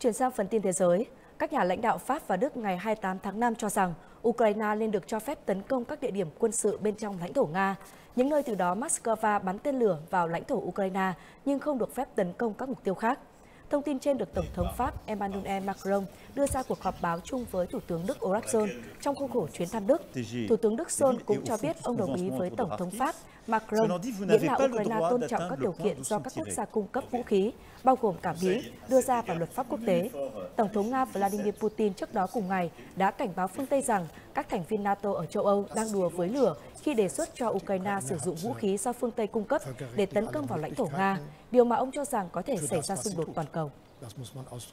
Chuyển sang phần tin thế giới, các nhà lãnh đạo Pháp và Đức ngày 28 tháng 5 cho rằng Ukraine nên được cho phép tấn công các địa điểm quân sự bên trong lãnh thổ Nga, những nơi từ đó Moscow bắn tên lửa vào lãnh thổ Ukraine nhưng không được phép tấn công các mục tiêu khác. Thông tin trên được Tổng thống Pháp Emmanuel Macron đưa ra cuộc họp báo chung với Thủ tướng Đức Olaf Scholz trong khuôn khổ chuyến thăm Đức. Thủ tướng Đức Scholz cũng cho biết ông đồng ý với Tổng thống Pháp Macron miễn là Ukraine tôn trọng các điều kiện do các quốc gia cung cấp vũ khí, bao gồm cả Mỹ, đưa ra vào luật pháp quốc tế. Tổng thống Nga Vladimir Putin trước đó cùng ngày đã cảnh báo phương Tây rằng các thành viên NATO ở châu Âu đang đùa với lửa khi đề xuất cho Ukraine sử dụng vũ khí do phương Tây cung cấp để tấn công vào lãnh thổ Nga, điều mà ông cho rằng có thể xảy ra xung đột toàn cầu.